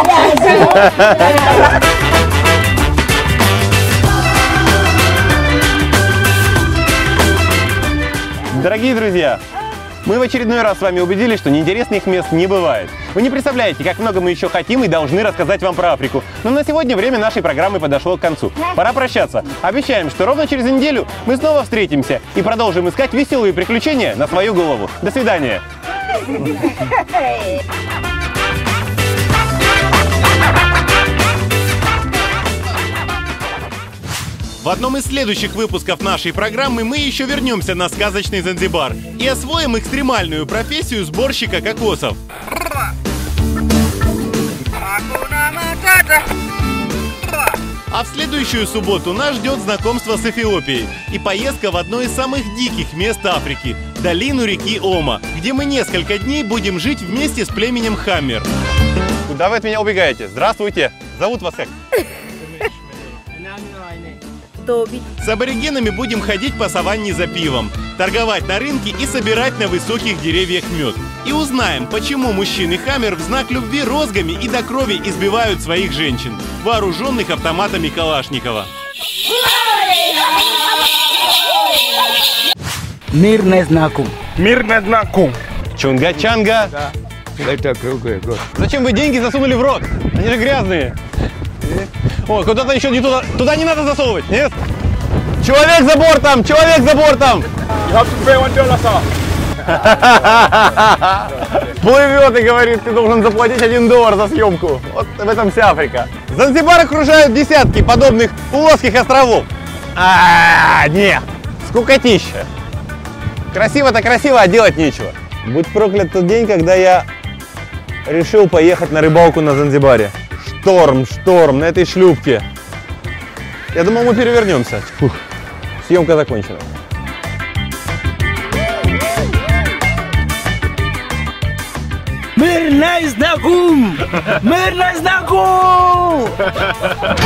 Дорогие друзья, мы в очередной раз с вами убедились, что неинтересных мест не бывает. Вы не представляете, как много мы еще хотим и должны рассказать вам про Африку. Но на сегодня время нашей программы подошло к концу. Пора прощаться. Обещаем, что ровно через неделю мы снова встретимся и продолжим искать веселые приключения на свою голову. До свидания. В одном из следующих выпусков нашей программы мы еще вернемся на сказочный Занзибар и освоим экстремальную профессию сборщика кокосов. А в следующую субботу нас ждет знакомство с Эфиопией и поездка в одно из самых диких мест Африки – долину реки Ома, где мы несколько дней будем жить вместе с племенем Хаммер. Куда вы от меня убегаете? Здравствуйте. Зовут вас как? С аборигенами будем ходить по саванне за пивом, торговать на рынке и собирать на высоких деревьях мед. И узнаем, почему мужчины Хаммер в знак любви розгами и до крови избивают своих женщин, вооруженных автоматами Калашникова. Мир не знаком. Мир не знаком. Чунга-чанга. Да. Это круглый год. Зачем вы деньги засунули в рот? Они же грязные. О, куда-то еще не туда. Туда не надо засовывать, нет? Человек за бортом! Человек за бортом! Плывет и говорит, ты должен заплатить один доллар за съемку. Вот в этом вся Африка. Занзибар окружают десятки подобных плоских островов. А, нет, скукотища. Красиво-то красиво, а делать нечего. Будь проклят тот день, когда я решил поехать на рыбалку на Занзибаре. Шторм, шторм на этой шлюпке. Я думал, мы перевернемся. Фух. Съемка закончена. Мир не знаком! Мир не знаком!